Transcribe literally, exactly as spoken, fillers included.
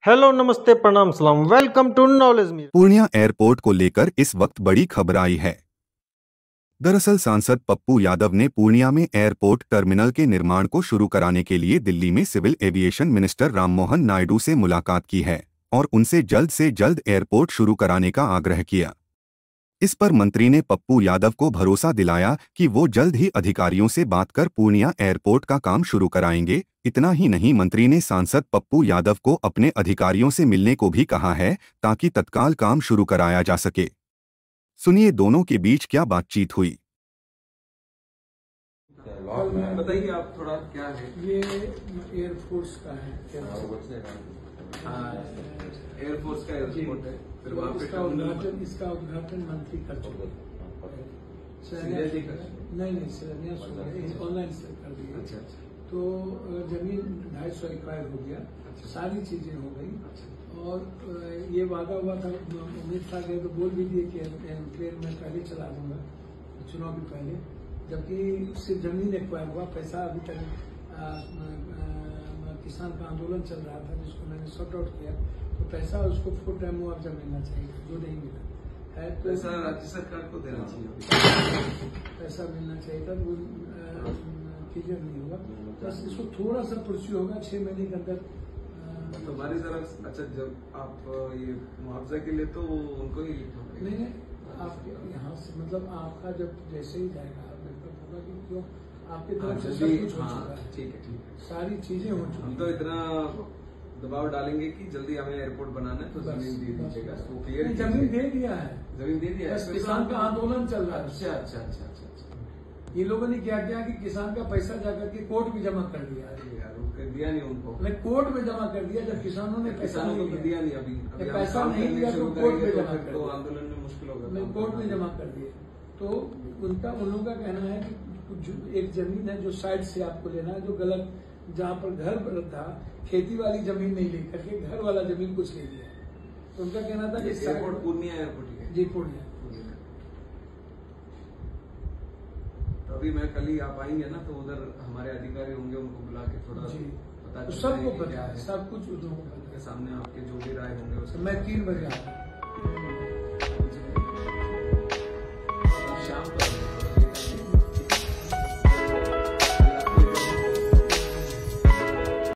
Hello नमस्ते प्रणाम सलाम welcome to knowledge me. Purnia airport को लेकर इस वक्त बड़ी खबर आई है। दरअसल सांसद पप्पू यादव ने पूर्णिया में एयरपोर्ट टर्मिनल के निर्माण को शुरू कराने के लिए दिल्ली में civil aviation minister Rammohan Naidu से मुलाकात की है और उनसे जल्द से जल्द एयरपोर्ट शुरू कराने का आग्रह किया। इस पर मंत्री ने पप्पू यादव को भरोसा दिलाया कि वो जल्द ही अधिकारियों से बात कर पूर्णिया एयरपोर्ट का काम शुरू कराएंगे। इतना ही नहीं, मंत्री ने सांसद पप्पू यादव को अपने अधिकारियों से मिलने को भी कहा है ताकि तत्काल काम शुरू कराया जा सके। सुनिए दोनों के बीच क्या बातचीत हुई। बताइए आप थोड़ा क्या है ये एयरफोर्स का है। एयरफोर्स का एयरपोर्ट है, फिर वहाँ पे इसका उद्घाटन इसका उद्घाटन मंत्री कर चुके हैं। नहीं नहीं सर ऑनलाइन से कर दिया। अच्छा अच्छा। तो जमीन ढाई सौ एकड़ हो गया। अच्छा। सारी चीजें हो गई। अच्छा। और ये वादा हुआ था, उम्मीद था कि तो बोल भी दिए कि एयरप्लेन में पहले चला दूंगा चुनाव के पहले, जबकि सिर्फ जमीन एक्वायर हुआ, पैसा अभी तक किसान का आंदोलन चल रहा था जिसको मैंने सॉर्ट आउट किया। तो पैसा उसको फुल टाइम मुआवजा मिलना चाहिए, जो नहीं मिला है तो पैसा राज्य सरकार को देना चाहिए। पैसा मिलना चाहिए था, वो क्लियर नहीं हुआ। बस इसको थोड़ा सा पुरस्यू होगा छह महीने के अंदर। तो हमारी तरफ अच्छा, जब आप ये मुआवजा के लिए तो उनको ही नहीं नहीं आपके यहाँ से मतलब आपका जब जैसे ही जाएगा बिल्कुल होगा कि क्यों आपकी तरफ से सब कुछ हो चुका है। ठीक है ठीक है, सारी चीजें हो चुकी। हम तो इतना दबाव डालेंगे कि जल्दी हमें एयरपोर्ट बनाना है तो जमीन दे दीजिएगा। वो क्लियर जमीन दे दिया है, जमीन दे दिया है। बस किसान का आंदोलन चल रहा है। अच्छा अच्छा अच्छा अच्छा अच्छा। ये लोगों ने क्या किया कि किसान का पैसा जाकर के कोर्ट में जमा कर दिया है। यार दिया नहीं उनको, मैं कोर्ट में जमा कर दिया जब किसानों ने पैसा किसानों नहीं को लिया। दिया नहीं। अभी अभी पैसा हम नहीं काम दिया करने तो शुरू कोर्ट में करेंगे जमा तो कर तो दिया। आंदोलन में मुश्किल होगा। मैं कोर्ट में जमा कर दिया। तो उनका उन लोगों का कहना है कि कुछ एक जमीन है जो साइड से आपको लेना है, जो गलत जहाँ पर घर था खेती वाली जमीन नहीं लेकर के घर वाला जमीन कुछ ले लिया। तो उनका कहना था कि एयरपोर्ट पूर्णिया एयरपोर्ट है जी पूर्णिया। तो अभी मैं कल ही आप आएंगे ना, तो उधर हमारे अधिकारी होंगे, उनको बुला के थोड़ा जी पता तो सबको पता है, सब कुछ उनको पता है। सामने आपके जो भी राय होंगे मैं तीन बजे आता हूँ।